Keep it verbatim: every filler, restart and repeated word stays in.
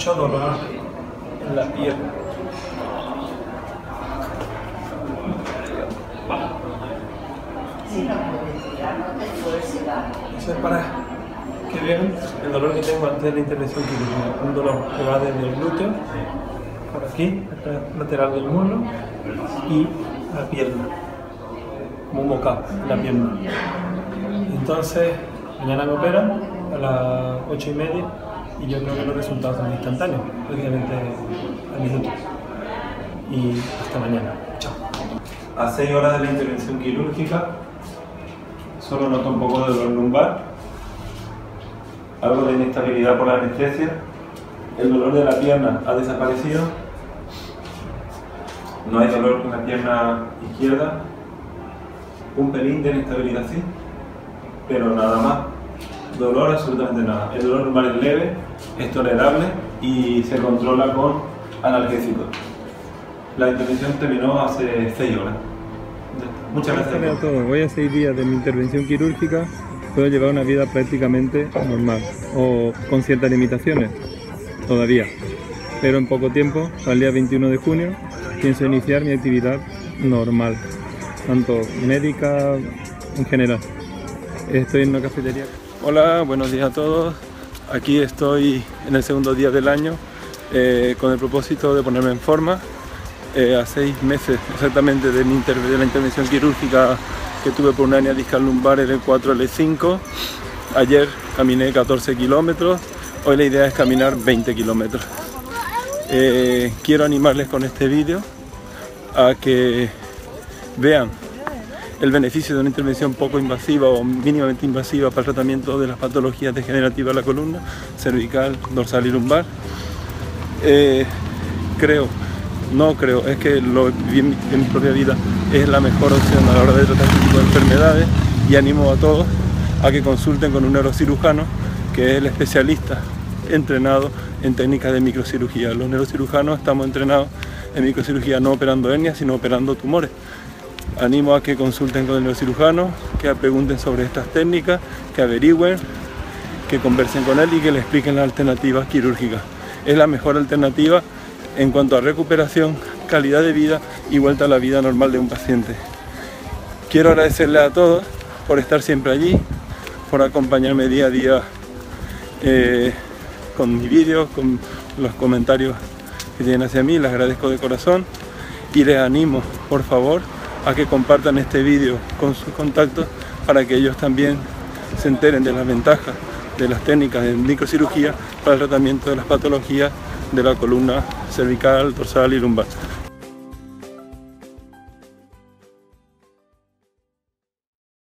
mucho dolor en la pierna. Eso es para que vean el dolor que tengo antes de la intervención quirúrgica. Un dolor que va desde el glúteo, por aquí, acá, lateral del muslo, y la pierna, como un bocado en la pierna. Entonces, mañana me operan a las ocho y media y yo creo que los resultados son instantáneos, prácticamente al minuto. Y hasta mañana. Chao. A seis horas de la intervención quirúrgica, solo noto un poco de dolor lumbar, algo de inestabilidad por la anestesia, el dolor de la pierna ha desaparecido, no hay dolor con la pierna izquierda, un pelín de inestabilidad sí, pero nada más, dolor absolutamente nada. El dolor lumbar es leve, es tolerable y se controla con analgésicos. La intervención terminó hace seis horas. Muchas gracias a todos. Voy a seis días de mi intervención quirúrgica. Puedo llevar una vida prácticamente normal o con ciertas limitaciones todavía, pero en poco tiempo, al día veintiuno de junio, pienso iniciar mi actividad normal, tanto médica en general. Estoy en una cafetería. Hola, buenos días a todos. Aquí estoy en el segundo día del año eh, con el propósito de ponerme en forma. Eh, a seis meses exactamente de, mi inter de la intervención quirúrgica que tuve por una hernia discal lumbar L cuatro L cinco. Ayer caminé catorce kilómetros, hoy la idea es caminar veinte kilómetros. Eh, quiero animarles con este vídeo a que vean el beneficio de una intervención poco invasiva o mínimamente invasiva para el tratamiento de las patologías degenerativas de la columna, cervical, dorsal y lumbar. Eh, creo No creo, es que lo viví en mi, en mi propia vida, es la mejor opción a la hora de tratar este tipo de enfermedades y animo a todos a que consulten con un neurocirujano que es el especialista entrenado en técnicas de microcirugía. Los neurocirujanos estamos entrenados en microcirugía no operando hernias, sino operando tumores. Animo a que consulten con el neurocirujano, que pregunten sobre estas técnicas, que averigüen, que conversen con él y que le expliquen las alternativas quirúrgicas. Es la mejor alternativa en cuanto a recuperación, calidad de vida y vuelta a la vida normal de un paciente. Quiero agradecerles a todos por estar siempre allí, por acompañarme día a día eh, con mis vídeos, con los comentarios que tienen hacia mí, les agradezco de corazón y les animo, por favor, a que compartan este vídeo con sus contactos para que ellos también se enteren de las ventajas de las técnicas de microcirugía para el tratamiento de las patologías de la columna cervical, dorsal y lumbar.